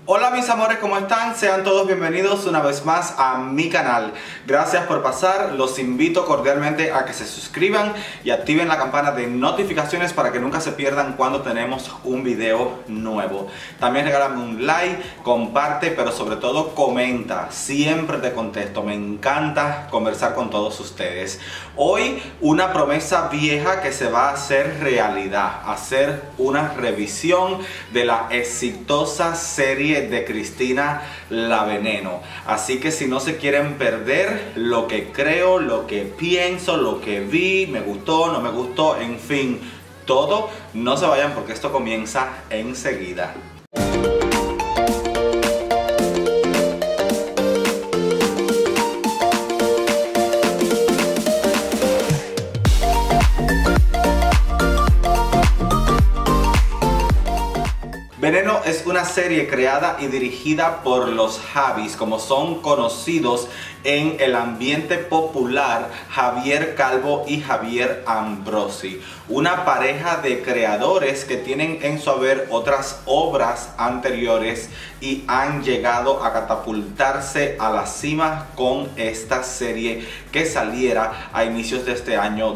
Hola mis amores, ¿cómo están? Sean todos bienvenidos una vez más a mi canal. Gracias por pasar, los invito cordialmente a que se suscriban y activen la campana de notificaciones para que nunca se pierdan cuando tenemos un video nuevo. También regálame un like, comparte, pero sobre todo comenta, siempre te contesto, me encanta conversar con todos ustedes. Hoy una promesa vieja que se va a hacer realidad, hacer una revisión de la exitosa serie de Cristina La Veneno. Así que si no se quieren perder lo que creo, lo que pienso, lo que vi, me gustó, no me gustó, en fin, todo, no se vayan porque esto comienza enseguida. Veneno es una serie creada y dirigida por los Javis, como son conocidos en el ambiente popular Javier Calvo y Javier Ambrosi, una pareja de creadores que tienen en su haber otras obras anteriores y han llegado a catapultarse a la cima con esta serie que saliera a inicios de este año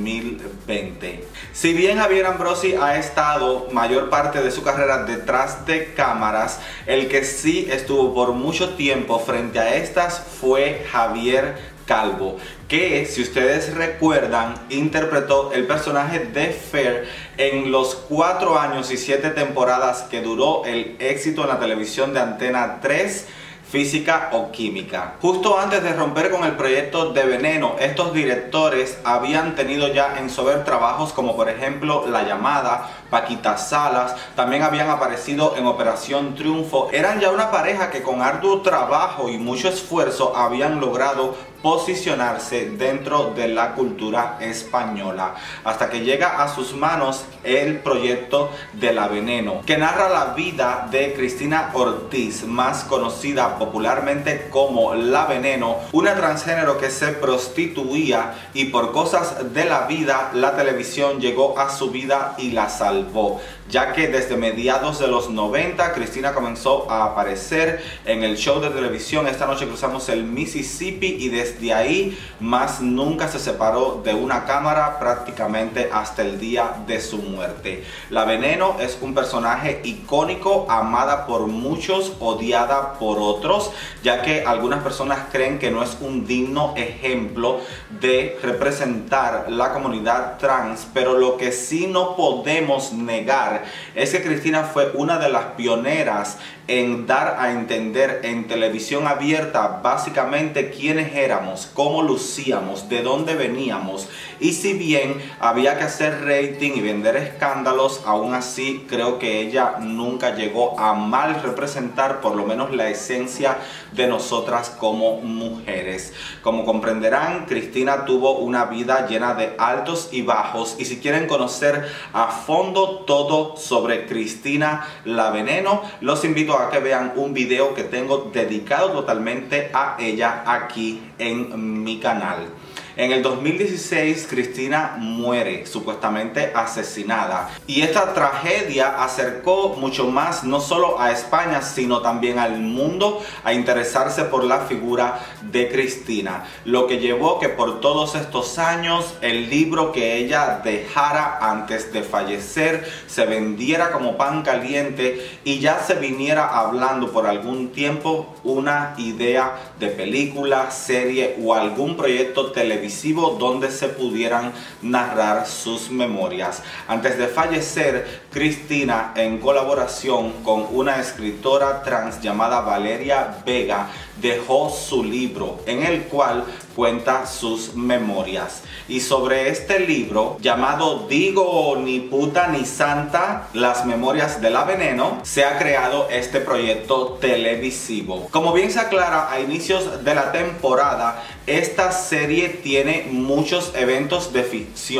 2020. Si bien Javier Ambrosi ha estado mayor parte de su carrera detrás de cámaras, el que sí estuvo por mucho tiempo frente a estas fue Javier Calvo, que si ustedes recuerdan interpretó el personaje de Fer en los 4 años y 7 temporadas que duró el éxito en la televisión de Antena 3, Física o Química. Justo antes de romper con el proyecto de Veneno, estos directores habían tenido ya en su haber trabajos como por ejemplo La Llamada, Paquita Salas, también habían aparecido en Operación Triunfo. Eran ya una pareja que con arduo trabajo y mucho esfuerzo habían logrado posicionarse dentro de la cultura española, hasta que llega a sus manos el proyecto de La Veneno, que narra la vida de Cristina Ortiz, más conocida popularmente como La Veneno, una transgénero que se prostituía y por cosas de la vida la televisión llegó a su vida y la salvó, ya que desde mediados de los 90 Cristina comenzó a aparecer en el show de televisión Esta Noche Cruzamos el Mississippi, y desde ahí más nunca se separó de una cámara prácticamente hasta el día de su muerte. La Veneno es un personaje icónico, amada por muchos, odiada por otros, ya que algunas personas creen que no es un digno ejemplo de representar la comunidad trans, pero lo que sí no podemos negar es que Cristina fue una de las pioneras en dar a entender en televisión abierta básicamente quiénes éramos, cómo lucíamos, de dónde veníamos, y si bien había que hacer rating y vender escándalos, aún así creo que ella nunca llegó a mal representar por lo menos la esencia de nosotras como mujeres. Como comprenderán, Cristina tuvo una vida llena de altos y bajos, y si quieren conocer a fondo todo sobre Cristina La Veneno, los invito a que vean un video que tengo dedicado totalmente a ella aquí en mi canal. En el 2016 Cristina muere, supuestamente asesinada, y esta tragedia acercó mucho más no solo a España sino también al mundo a interesarse por la figura de Cristina, lo que llevó que por todos estos años el libro que ella dejara antes de fallecer se vendiera como pan caliente y ya se viniera hablando por algún tiempo una idea de película, serie o algún proyecto televisivo donde se pudieran narrar sus memorias. Antes de fallecer, Cristina, en colaboración con una escritora trans llamada Valeria Vega, dejó su libro en el cual cuenta sus memorias. Y sobre este libro, llamado Digo ni puta ni santa, las memorias de La Veneno, se ha creado este proyecto televisivo. Como bien se aclara a inicios de la temporada, esta serie tiene muchos eventos de ficción,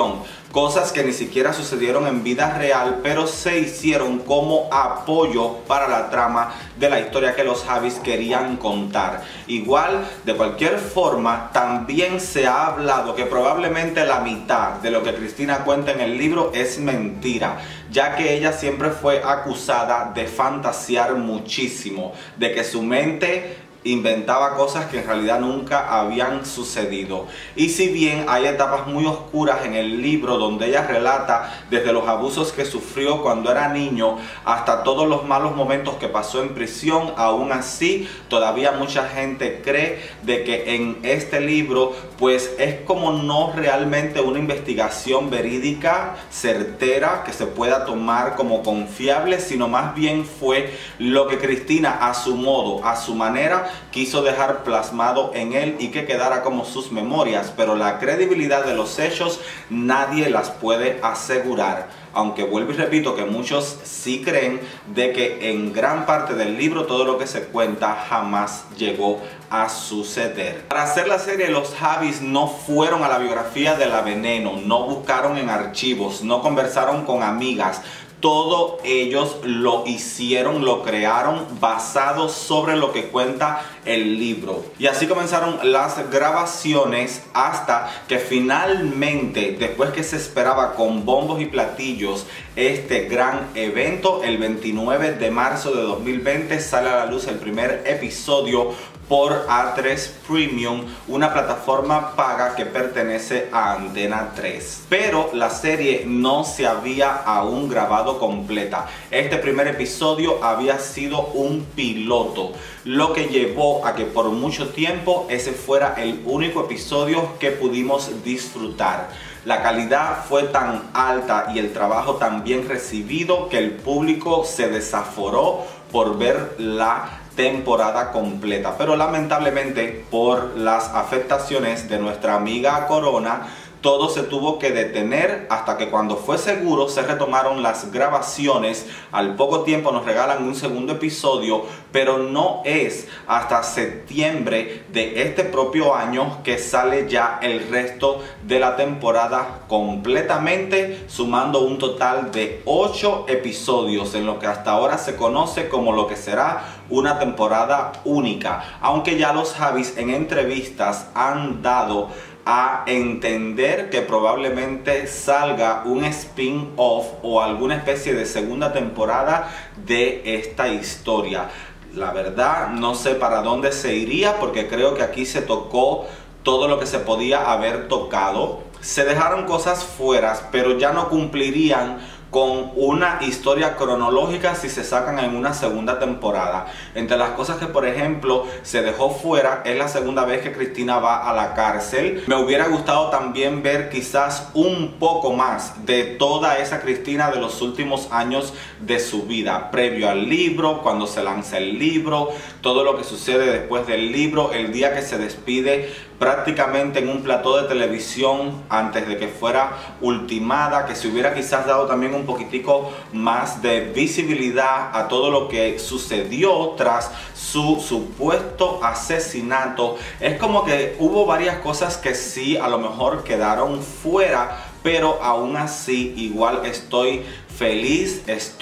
cosas que ni siquiera sucedieron en vida real, pero se hicieron como apoyo para la trama de la historia que los Javis querían contar. Igual, de cualquier forma, también se ha hablado que probablemente la mitad de lo que Cristina cuenta en el libro es mentira, ya que ella siempre fue acusada de fantasear muchísimo, de que su mente inventaba cosas que en realidad nunca habían sucedido. Y si bien hay etapas muy oscuras en el libro donde ella relata desde los abusos que sufrió cuando era niño hasta todos los malos momentos que pasó en prisión, aún así todavía mucha gente cree de que en este libro pues es como no realmente una investigación verídica, certera, que se pueda tomar como confiable, sino más bien fue lo que Cristina a su modo, a su manera, quiso dejar plasmado en él y que quedara como sus memorias, pero la credibilidad de los hechos nadie las puede asegurar. Aunque vuelvo y repito que muchos sí creen de que en gran parte del libro todo lo que se cuenta jamás llegó a suceder. Para hacer la serie, los Javis no fueron a la biografía de la Veneno, no buscaron en archivos, no conversaron con amigas. Todo ellos lo hicieron, lo crearon basado sobre lo que cuenta el libro. Y así comenzaron las grabaciones hasta que finalmente, después que se esperaba con bombos y platillos este gran evento, el 29 de marzo de 2020 sale a la luz el primer episodio por A3 Premium, una plataforma paga que pertenece a Antena 3. Pero la serie no se había aún grabado completa. Este primer episodio había sido un piloto, lo que llevó a que por mucho tiempo ese fuera el único episodio que pudimos disfrutar. La calidad fue tan alta y el trabajo tan bien recibido que el público se desaforó por ver la temporada completa, pero lamentablemente por las afectaciones de nuestra amiga Corona, todo se tuvo que detener hasta que cuando fue seguro se retomaron las grabaciones. Al poco tiempo nos regalan un segundo episodio, pero no es hasta septiembre de este propio año que sale ya el resto de la temporada completamente, sumando un total de 8 episodios en lo que hasta ahora se conoce como lo que será una temporada única, aunque ya los Javis en entrevistas han dado a entender que probablemente salga un spin-off o alguna especie de segunda temporada de esta historia. La verdad no sé para dónde se iría, porque creo que aquí se tocó todo lo que se podía haber tocado. Se dejaron cosas fuera, pero ya no cumplirían con una historia cronológica si se sacan en una segunda temporada. Entre las cosas que por ejemplo se dejó fuera es la segunda vez que Cristina va a la cárcel. Me hubiera gustado también ver quizás un poco más de toda esa Cristina de los últimos años de su vida, previo al libro, cuando se lanza el libro, todo lo que sucede después del libro, el día que se despide prácticamente en un plató de televisión antes de que fuera ultimada, que se hubiera quizás dado también un poquitico más de visibilidad a todo lo que sucedió tras su supuesto asesinato. Es como que hubo varias cosas que sí a lo mejor quedaron fuera, pero aún así igual estoy feliz,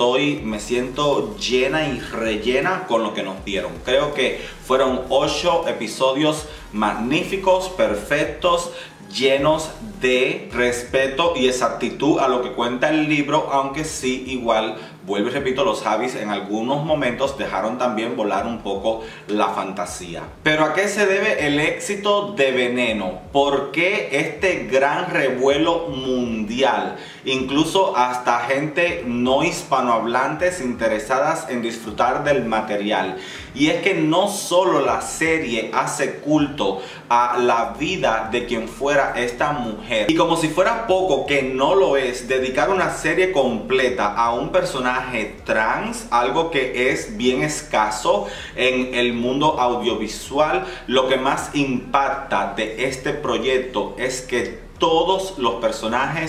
me siento llena y rellena con lo que nos dieron. Creo que fueron 8 episodios magníficos, perfectos, llenos de respeto y exactitud a lo que cuenta el libro, aunque sí igual, vuelvo y repito, los Javis en algunos momentos dejaron también volar un poco la fantasía. Pero ¿a qué se debe el éxito de Veneno? ¿Por qué este gran revuelo mundial? Incluso hasta gente no hispanohablantes interesadas en disfrutar del material. Y es que no solo la serie hace culto a la vida de quien fuera esta mujer, y como si fuera poco, que no lo es, dedicar una serie completa a un personaje trans, algo que es bien escaso en el mundo audiovisual. Lo que más impacta de este proyecto es que todos los personajes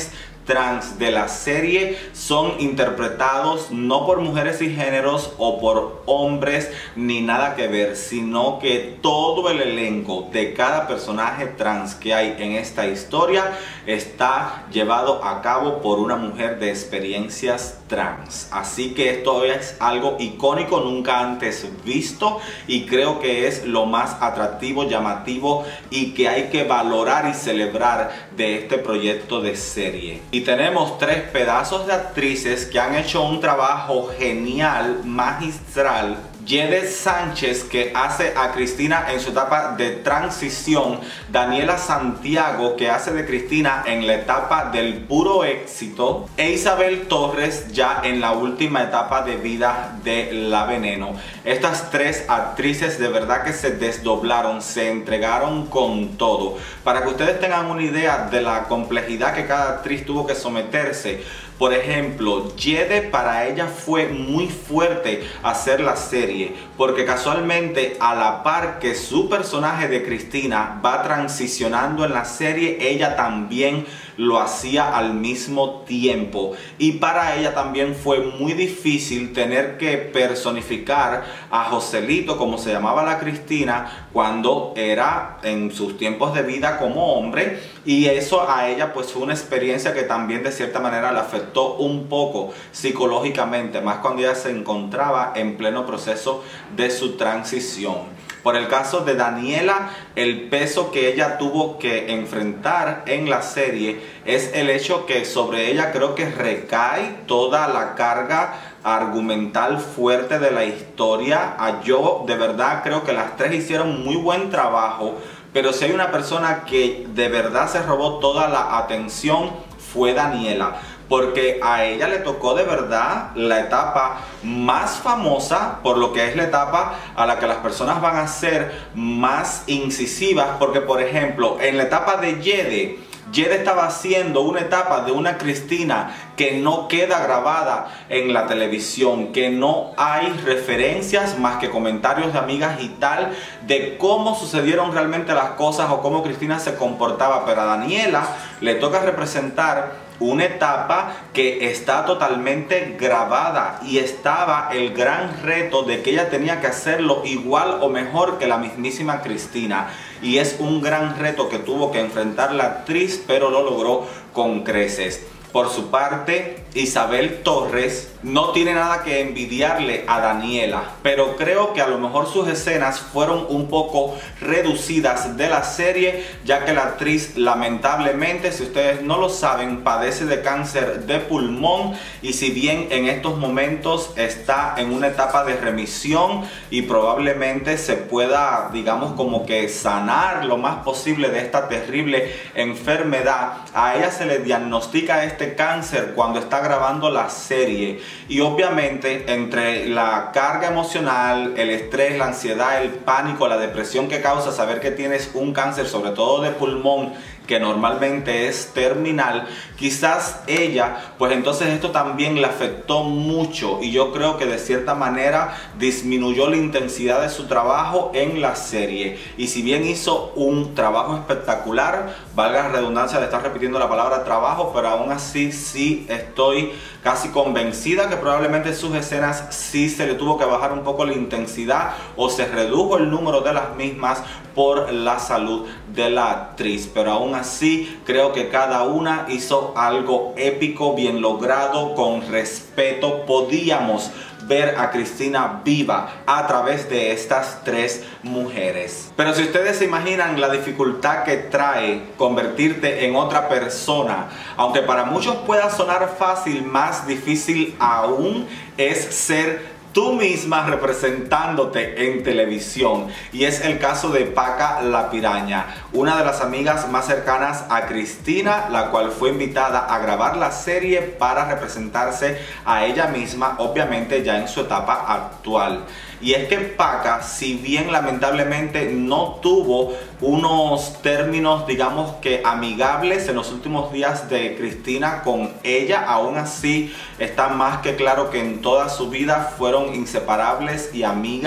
trans de la serie son interpretados no por mujeres y géneros o por hombres ni nada que ver, sino que todo el elenco de cada personaje trans que hay en esta historia está llevado a cabo por una mujer de experiencias trans. Así que esto es algo icónico, nunca antes visto, y creo que es lo más atractivo, llamativo y que hay que valorar y celebrar de este proyecto de serie. Y tenemos tres pedazos de actrices que han hecho un trabajo genial, magistral. Yede Sánchez, que hace a Cristina en su etapa de transición, Daniela Santiago, que hace de Cristina en la etapa del puro éxito, e Isabel Torres ya en la última etapa de vida de La Veneno. Estas tres actrices de verdad que se desdoblaron, se entregaron con todo. Para que ustedes tengan una idea de la complejidad que cada actriz tuvo que someterse, por ejemplo, Yede, para ella fue muy fuerte hacer la serie, porque casualmente a la par que su personaje de Cristina va transicionando en la serie, ella también lo hacía al mismo tiempo. Y para ella también fue muy difícil tener que personificar a Joselito, como se llamaba la Cristina, cuando era en sus tiempos de vida como hombre. Y eso a ella pues fue una experiencia que también de cierta manera la afectó un poco psicológicamente, más cuando ella se encontraba en pleno proceso de su transición. Por el caso de Daniela, el peso que ella tuvo que enfrentar en la serie es el hecho que sobre ella creo que recae toda la carga argumental fuerte de la historia. Yo de verdad creo que las tres hicieron muy buen trabajo, pero si hay una persona que de verdad se robó toda la atención fue Daniela. Porque a ella le tocó de verdad la etapa más famosa, por lo que es la etapa a la que las personas van a ser más incisivas. Porque por ejemplo, en la etapa de Yede estaba haciendo una etapa de una Cristina que no queda grabada en la televisión, que no hay referencias más que comentarios de amigas y tal, de cómo sucedieron realmente las cosas o cómo Cristina se comportaba. Pero a Daniela le toca representar una etapa que está totalmente grabada y estaba el gran reto de que ella tenía que hacerlo igual o mejor que la mismísima Cristina. Y es un gran reto que tuvo que enfrentar la actriz, pero lo logró con creces. Por su parte, Isabel Torres no tiene nada que envidiarle a Daniela, pero creo que a lo mejor sus escenas fueron un poco reducidas de la serie, ya que la actriz lamentablemente, si ustedes no lo saben, padece de cáncer de pulmón, y si bien en estos momentos está en una etapa de remisión y probablemente se pueda, digamos, como que sanar lo más posible de esta terrible enfermedad, a ella se le diagnostica este cáncer cuando está grabando la serie. Y obviamente entre la carga emocional, el estrés, la ansiedad, el pánico, la depresión que causa saber que tienes un cáncer, sobre todo de pulmón, que normalmente es terminal, quizás ella, pues entonces esto también le afectó mucho, y yo creo que de cierta manera disminuyó la intensidad de su trabajo en la serie. Y si bien hizo un trabajo espectacular, valga la redundancia de estar repitiendo la palabra trabajo, pero aún así sí estoy casi convencida que probablemente sus escenas sí se le tuvo que bajar un poco la intensidad o se redujo el número de las mismas por la salud de la actriz. Pero aún así creo que cada una hizo algo épico, bien logrado, con respeto. Podíamos ver a Cristina viva a través de estas tres mujeres. Pero si ustedes se imaginan la dificultad que trae convertirte en otra persona, aunque para muchos pueda sonar fácil, más difícil aún es ser tú misma representándote en televisión. Y es el caso de Paca la Piraña, una de las amigas más cercanas a Cristina, la cual fue invitada a grabar la serie para representarse a ella misma, obviamente ya en su etapa actual. Y es que Paca, si bien lamentablemente no tuvo unos términos, digamos que amigables en los últimos días de Cristina con ella, aún así está más que claro que en toda su vida fueron inseparables y amigas,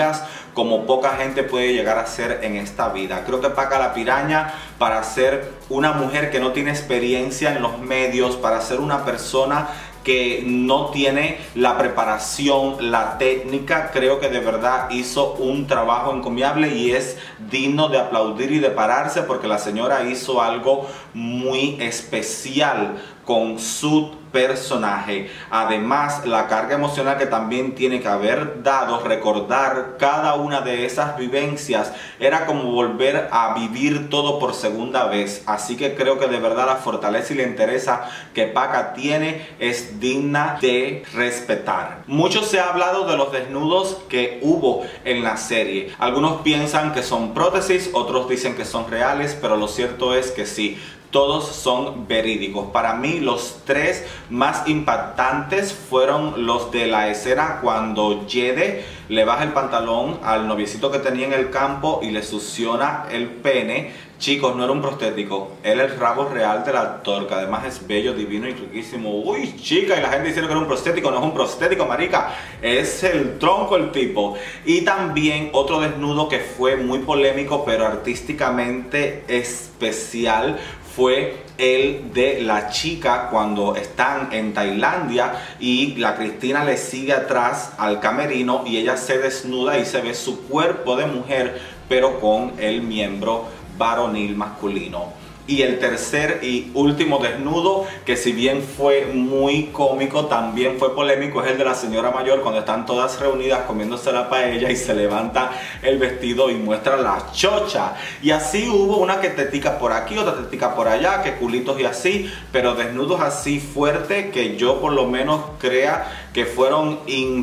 como poca gente puede llegar a ser en esta vida. Creo que Paca la Piraña, para ser una mujer que no tiene experiencia en los medios, para ser una persona que no tiene la preparación, la técnica, creo que de verdad hizo un trabajo encomiable y es digno de aplaudir y de pararse, porque la señora hizo algo muy especial con su personaje. Además, la carga emocional que también tiene que haber dado, recordar cada una de esas vivencias, era como volver a vivir todo por segunda vez. Así que creo que de verdad la fortaleza y la entereza que Paca tiene es digna de respetar. Mucho se ha hablado de los desnudos que hubo en la serie. Algunos piensan que son prótesis, otros dicen que son reales, pero lo cierto es que sí, todos son verídicos. Para mí los tres más impactantes fueron los de la escena cuando Jede le baja el pantalón al noviecito que tenía en el campo y le succiona el pene. Chicos, no era un prostético, era el rabo real del actor, que además es bello, divino y riquísimo. Uy, chica, y la gente diciendo que era un prostético. No es un prostético, marica, es el tronco el tipo. Y también otro desnudo que fue muy polémico, pero artísticamente especial, fue el de la chica cuando están en Tailandia y la Cristina le sigue atrás al camerino y ella se desnuda y se ve su cuerpo de mujer, pero con el miembro varonil masculino. Y el tercer y último desnudo, que si bien fue muy cómico, también fue polémico, es el de la señora mayor cuando están todas reunidas comiéndose la paella y se levanta el vestido y muestra la chocha. Y así hubo una que tetica por aquí, otra tetica por allá, que culitos y así, pero desnudos así fuerte que yo por lo menos crea que fueron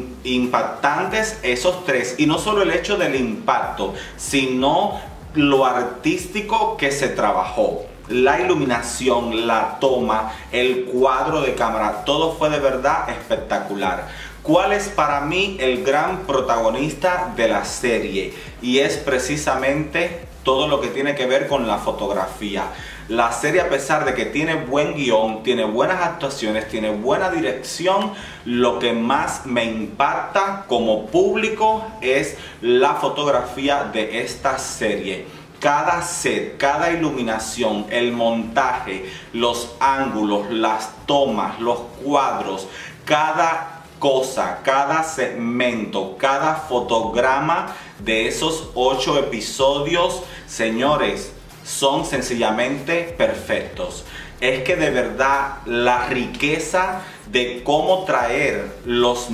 impactantes esos tres. Y no solo el hecho del impacto, sino lo artístico que se trabajó. La iluminación, la toma, el cuadro de cámara, todo fue de verdad espectacular. ¿Cuál es para mí el gran protagonista de la serie? Y es precisamente todo lo que tiene que ver con la fotografía. La serie, a pesar de que tiene buen guión, tiene buenas actuaciones, tiene buena dirección, lo que más me impacta como público es la fotografía de esta serie. Cada set, cada iluminación, el montaje, los ángulos, las tomas, los cuadros, cada cosa, cada segmento, cada fotograma de esos 8 episodios, señores, son sencillamente perfectos. Es que de verdad la riqueza de cómo traer los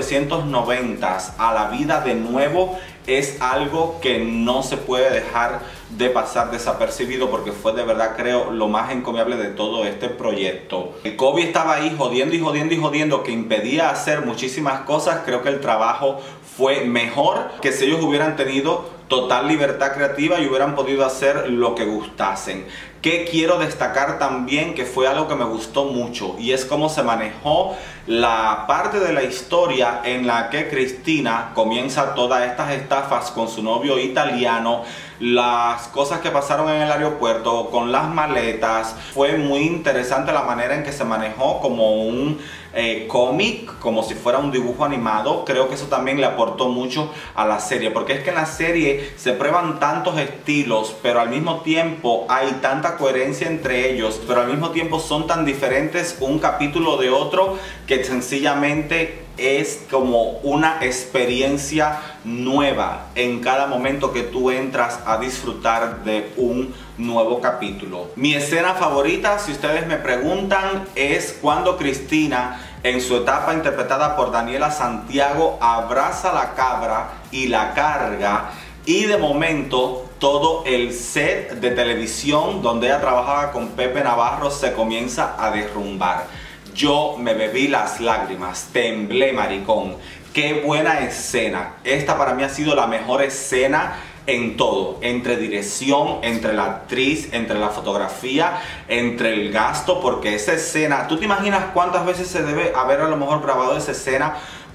1990s a la vida de nuevo es algo que no se puede dejar de pasar desapercibido, porque fue de verdad, creo, lo más encomiable de todo este proyecto. El Kobe estaba ahí jodiendo y jodiendo y jodiendo, que impedía hacer muchísimas cosas. Creo que el trabajo fue mejor que si ellos hubieran tenido total libertad creativa y hubieran podido hacer lo que gustasen. Que quiero destacar también, que fue algo que me gustó mucho, y es cómo se manejó la parte de la historia en la que Cristina comienza todas estas estafas con su novio italiano, las cosas que pasaron en el aeropuerto con las maletas. Fue muy interesante la manera en que se manejó como un cómic, como si fuera un dibujo animado. Creo que eso también le aportó mucho a la serie, porque es que en la serie se prueban tantos estilos, pero al mismo tiempo hay tanta coherencia entre ellos, pero al mismo tiempo son tan diferentes un capítulo de otro, que sencillamente es como una experiencia nueva en cada momento que tú entras a disfrutar de un nuevo capítulo. Mi escena favorita, si ustedes me preguntan, es cuando Cristina, en su etapa interpretada por Daniela Santiago, abraza la cabra y la carga, y de momento todo el set de televisión donde ella trabajaba con Pepe Navarro se comienza a derrumbar. Yo me bebí las lágrimas, temblé, maricón. Qué buena escena. Esta para mí ha sido la mejor escena en todo, entre dirección, entre la actriz, entre la fotografía, entre el gasto, porque esa escena, ¿tú te imaginas cuántas veces se debe haber a lo mejor grabado esa escena?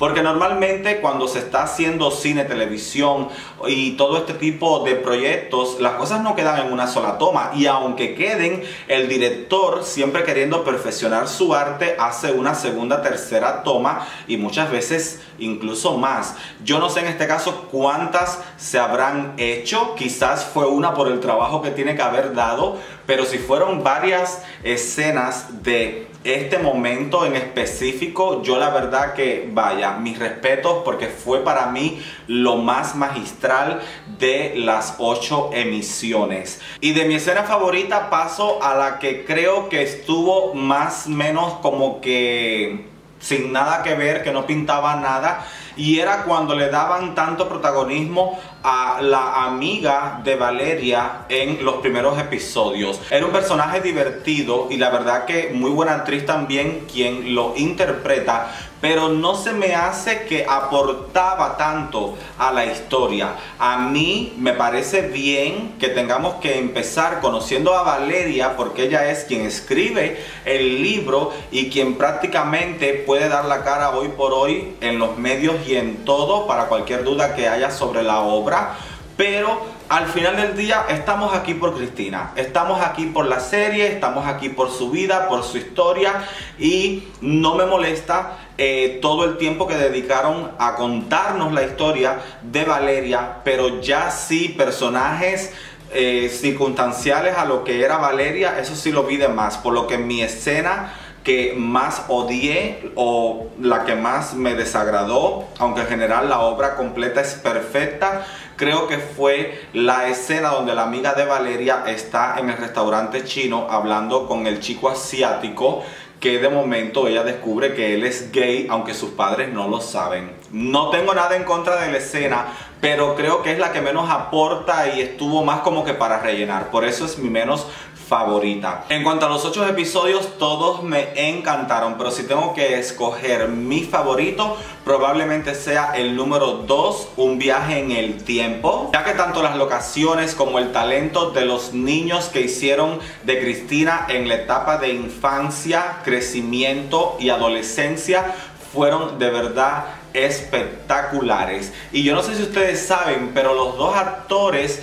Porque normalmente cuando se está haciendo cine, televisión y todo este tipo de proyectos, las cosas no quedan en una sola toma, y aunque queden, el director, siempre queriendo perfeccionar su arte, hace una segunda, tercera toma y muchas veces incluso más. Yo no sé en este caso cuántas se habrán hecho, quizás fue una por el trabajo que tiene que haber dado, pero si fueron varias escenas de este momento en específico, yo la verdad que vaya, mis respetos, porque fue para mí lo más magistral de las 8 emisiones. Y de mi escena favorita paso a la que creo que estuvo más o menos como que sin nada que ver, que no pintaba nada, y era cuando le daban tanto protagonismo a la amiga de Valeria en los primeros episodios. Era un personaje divertido y la verdad que muy buena actriz también quien lo interpreta, pero no se me hace que aportaba tanto a la historia. A mí me parece bien que tengamos que empezar conociendo a Valeria, porque ella es quien escribe el libro y quien prácticamente puede dar la cara hoy por hoy en los medios y en todo para cualquier duda que haya sobre la obra. Pero al final del día estamos aquí por Cristina, estamos aquí por la serie, estamos aquí por su vida, por su historia, y no me molesta todo el tiempo que dedicaron a contarnos la historia de Valeria, pero ya sí personajes circunstanciales a lo que era Valeria, eso sí lo vi de más, por lo que mi escena que más odié o la que más me desagradó, aunque en general la obra completa es perfecta, creo que fue la escena donde la amiga de Valeria está en el restaurante chino hablando con el chico asiático, que de momento ella descubre que él es gay, aunque sus padres no lo saben. No tengo nada en contra de la escena, pero creo que es la que menos aporta y estuvo más como que para rellenar. Por eso es mi menos favorita. En cuanto a los 8 episodios, todos me encantaron, pero si tengo que escoger mi favorito, probablemente sea el número 2, Un viaje en el tiempo, ya que tanto las locaciones como el talento de los niños que hicieron de Cristina en la etapa de infancia, crecimiento y adolescencia fueron de verdad espectaculares. Y yo no sé si ustedes saben, pero los dos actores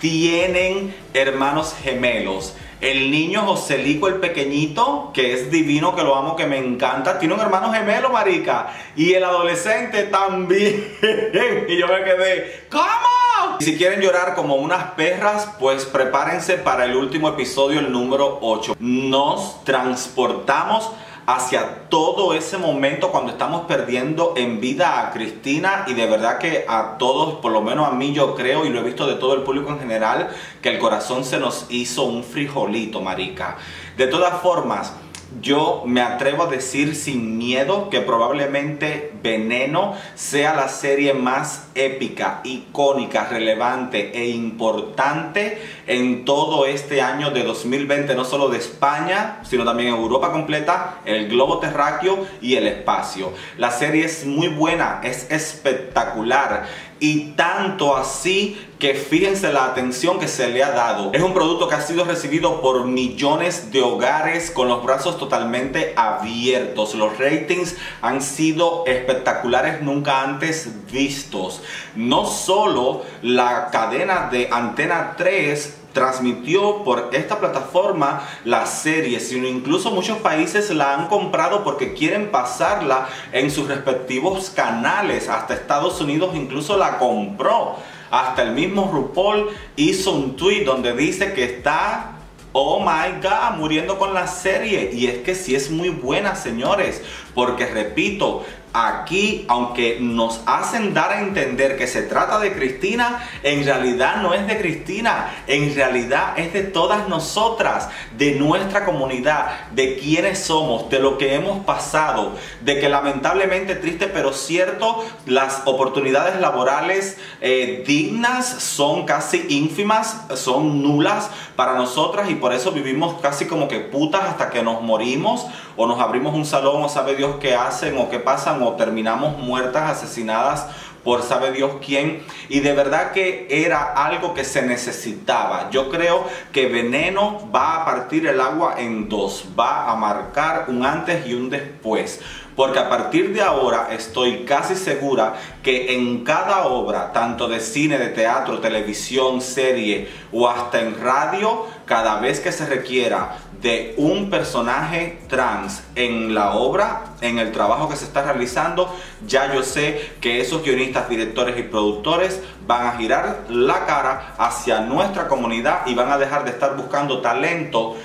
tienen hermanos gemelos. El niño Joselico, el pequeñito, que es divino, que lo amo, que me encanta, tiene un hermano gemelo, marica. Y el adolescente también. Y yo me quedé, ¿cómo? Y si quieren llorar como unas perras, pues prepárense para el último episodio, el número 8. Nos transportamos hacia todo ese momento cuando estamos perdiendo en vida a Cristina, y de verdad que a todos, por lo menos a mí, yo creo, y lo he visto de todo el público en general, que el corazón se nos hizo un frijolito, marica. De todas formas, yo me atrevo a decir sin miedo que probablemente Veneno sea la serie más épica, icónica, relevante e importante en todo este año de 2020, no solo de España, sino también Europa completa, el globo terráqueo y el espacio. La serie es muy buena, es espectacular, y tanto así que fíjense la atención que se le ha dado. Es un producto que ha sido recibido por millones de hogares con los brazos totalmente abiertos. Los ratings han sido espectaculares, nunca antes vistos. No solo la cadena de Antena 3 transmitió por esta plataforma la serie, sino incluso muchos países la han comprado porque quieren pasarla en sus respectivos canales. Hasta Estados Unidos incluso la compró. Hasta el mismo RuPaul hizo un tweet donde dice que está, oh my god, muriendo con la serie. Y es que sí es muy buena, señores, porque repito, aquí, aunque nos hacen dar a entender que se trata de Cristina, en realidad no es de Cristina, en realidad es de todas nosotras, de nuestra comunidad, de quienes somos, de lo que hemos pasado, de que lamentablemente, triste pero cierto, las oportunidades laborales dignas son casi ínfimas, son nulas para nosotras, y por eso vivimos casi como que putas hasta que nos morimos, o nos abrimos un salón, o sabe Dios qué hacen o qué pasan, o terminamos muertas, asesinadas por sabe Dios quién. Y de verdad que era algo que se necesitaba. Yo creo que Veneno va a partir el agua en dos, va a marcar un antes y un después, porque a partir de ahora estoy casi segura que en cada obra, tanto de cine, de teatro, televisión, serie o hasta en radio, cada vez que se requiera de un personaje trans en la obra, en el trabajo que se está realizando, ya yo sé que esos guionistas, directores y productores van a girar la cara hacia nuestra comunidad y van a dejar de estar buscando talento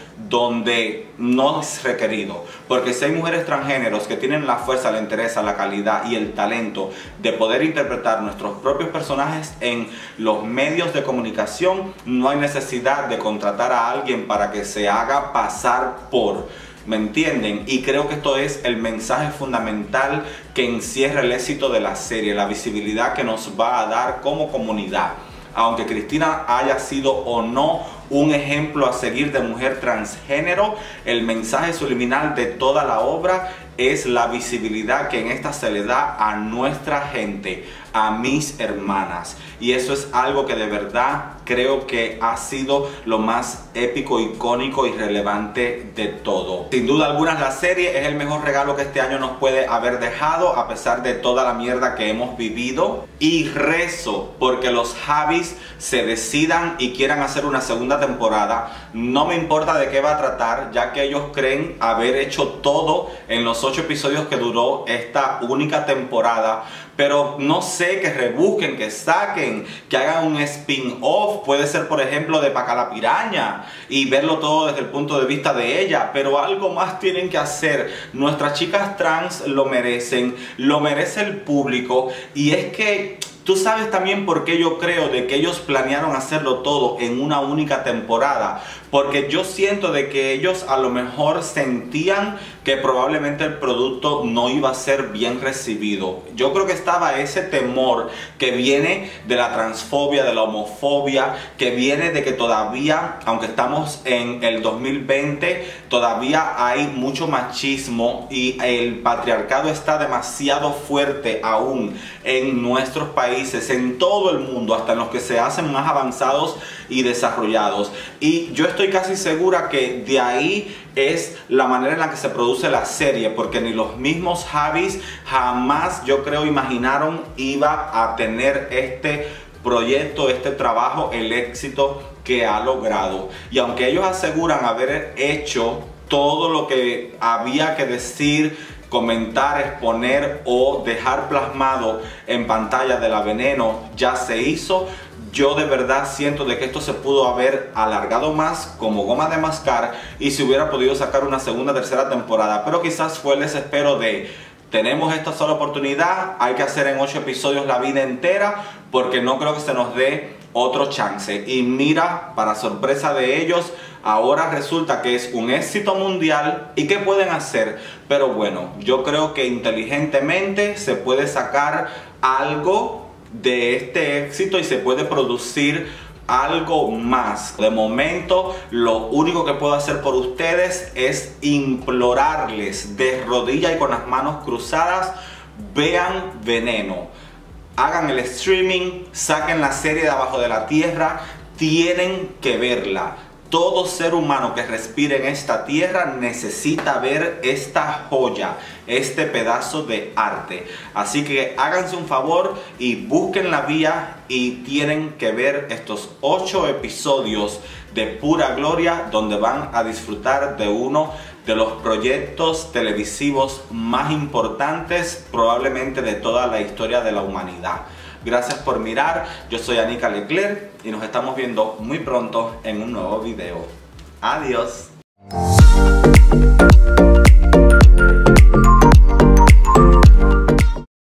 donde no es requerido. Porque si hay mujeres transgéneros que tienen la fuerza, la entereza, la calidad y el talento de poder interpretar nuestros propios personajes en los medios de comunicación, no hay necesidad de contratar a alguien para que se haga pasar por... ¿Me entienden? Y creo que esto es el mensaje fundamental que encierra el éxito de la serie, la visibilidad que nos va a dar como comunidad. Aunque Cristina haya sido o no un ejemplo a seguir de mujer transgénero, el mensaje subliminal de toda la obra es la visibilidad que en esta se le da a nuestra gente, a mis hermanas. Y eso es algo que de verdad creo que ha sido lo más épico, icónico y relevante de todo. Sin duda alguna, la serie es el mejor regalo que este año nos puede haber dejado, a pesar de toda la mierda que hemos vivido. Y rezo porque los Javis se decidan y quieran hacer una segunda temporada. No me importa de qué va a tratar, ya que ellos creen haber hecho todo en los 8 episodios que duró esta única temporada. Pero no sé, que rebusquen, que saquen, que hagan un spin-off. Puede ser, por ejemplo, de Paca la Piraña y verlo todo desde el punto de vista de ella. Pero algo más tienen que hacer. Nuestras chicas trans lo merecen, lo merece el público. Y es que... tú sabes también por qué yo creo de que ellos planearon hacerlo todo en una única temporada. Porque yo siento de que ellos a lo mejor sentían que probablemente el producto no iba a ser bien recibido. Yo creo que estaba ese temor que viene de la transfobia, de la homofobia, que viene de que todavía, aunque estamos en el 2020, todavía hay mucho machismo y el patriarcado está demasiado fuerte aún en nuestros países, en todo el mundo, hasta en los que se hacen más avanzados y desarrollados. Y yo estoy casi segura que de ahí es la manera en la que se produce la serie, porque ni los mismos Javis jamás, yo creo, imaginaron iba a tener este proyecto, este trabajo, el éxito que ha logrado. Y aunque ellos aseguran haber hecho todo lo que había que decir, comentar, exponer o dejar plasmado en pantalla de la Veneno, ya se hizo, yo de verdad siento de que esto se pudo haber alargado más como goma de mascar y se hubiera podido sacar una segunda, tercera temporada. Pero quizás fue el desespero de: tenemos esta sola oportunidad, hay que hacer en 8 episodios la vida entera, porque no creo que se nos dé otro chance. Y mira, para sorpresa de ellos, ahora resulta que es un éxito mundial. ¿Y qué pueden hacer? Pero bueno, yo creo que inteligentemente se puede sacar algo de este éxito y se puede producir algo más. De momento, lo único que puedo hacer por ustedes es implorarles de rodillas y con las manos cruzadas: vean Veneno, hagan el streaming, saquen la serie de Abajo de la Tierra, tienen que verla. Todo ser humano que respire en esta tierra necesita ver esta joya, este pedazo de arte. Así que háganse un favor y busquen la vía, y tienen que ver estos 8 episodios de pura gloria, donde van a disfrutar de uno de los proyectos televisivos más importantes probablemente de toda la historia de la humanidad. Gracias por mirar, yo soy Anika Leclerc y nos estamos viendo muy pronto en un nuevo video. Adiós.